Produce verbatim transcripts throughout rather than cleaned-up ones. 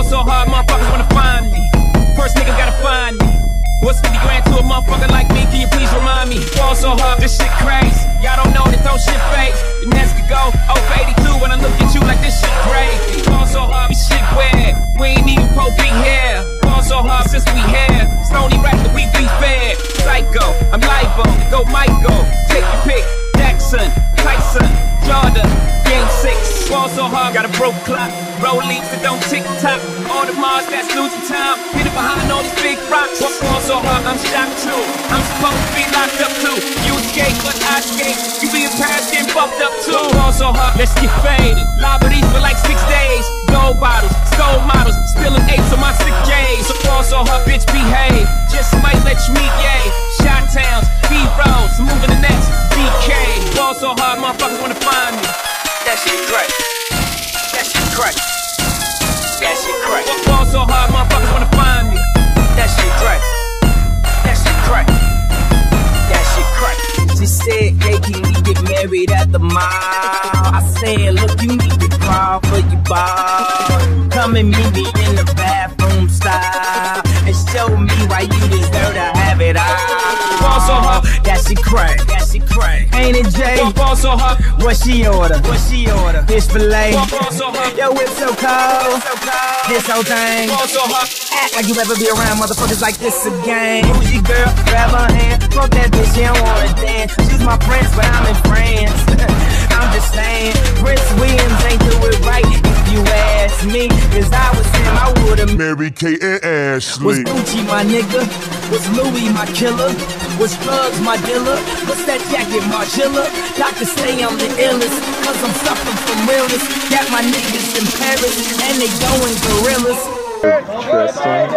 so hard, motherfuckers wanna find me. First nigga gotta find me. What's fifty grand to a motherfucker like me? Can you please remind me? Fall so hard, this shit crazy. Y'all don't know that don't shit fake. The next could go oh for eighty-two when I look at you like this shit crazy. Fall so hard, we shit weird. We ain't even po be here. Fall so hard since we here. It's the only rap that we be fair. Psycho, I'm libo, go Michael. Take your pick, Jackson, Tyson, Jordan, game six. Fall so hard, got a broke clock. Roll leaves that don't tick tock. All the Mars that's losing time. Hidden behind all these big rocks. What fall so hard, I'm shocked too. I'm supposed to be locked up too. You escape, but I escape. You be in Paris getting fucked up too. Fall so hard, let's get faded. Liberties for like six days. Gold bottles, stole models, spilling eights on my sick days. So fall so hard, bitch behave. Just might let you meet yay. Shot towns, B-rolls, moving the next D K. Fall so hard, motherfuckers wanna find me. That shit great. That shit crack. That shit crack. Fall so hard, motherfuckers wanna find me. That shit crack. That shit crack. That shit crack. She said, hey, can we get married at the mall? I said, look, you need to crawl for your ball. Come and meet me in the bathroom style and show me why you deserve to have it all. Fall so hard. That shit crack. That shit crack. Ain't it, Jay? Fall so hard. What she order? What she order? Fish fillet. Fall so hard. Yo, it's so cold. So cold. This whole thing. Fall so hard. Act like you ever be around motherfuckers like this again. Who's your girl? Grab her hand. Fuck that bitch, she don't wanna dance. She's my prince, but I'm in France. I'm just saying, Prince Williams ain't do it right if you ask me. Cause I was him, I would've Mary Kate and Ashley. Was Gucci my nigga? Was Louis my killer? Was drugs my dealer? What's that jacket, Margilla? Doctors say I'm the illest, cause I'm suffering from realness. Got my niggas in Paris, and they going gorillas. Interesting.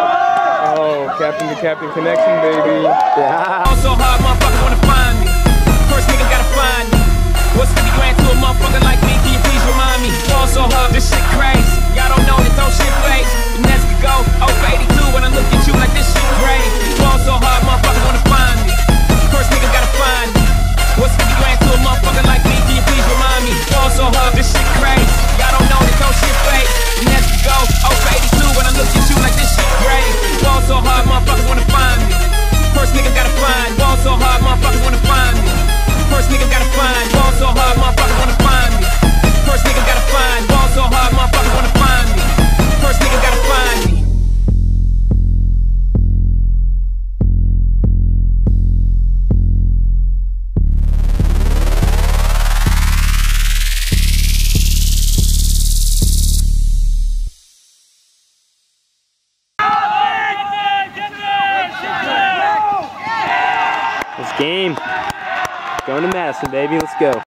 Oh, captain to captain connection, baby. Yeah. Also hard, motherfuckers wanna find me. First nigga gotta find me. What's fifty grand to a motherfucker like me? Can you please remind me? Also hard, this shit crazy. Y'all don't know that don't shit fake. The next could go oh for eighty-two when I look at you like this shit crazy. Also hard, motherfuckers wanna find me. First nigga gotta find me. What's fifty grand to a motherfucker like me? Can you please remind me? Also hard, this shit crazy. Y'all don't know that don't shit fake. The next could go oh for eighty-two when I look at you like this shit crazy. Also hard, motherfuckers wanna find me. First nigga gotta find. Also hard, motherfuckers wanna find me. First nigga gotta find. Also hard, motherfuckers wanna find me. First nigga gotta find. Also hard, motherfuckers wanna find me. First nigga gotta find me. This game. Going to Madison, baby. Let's go.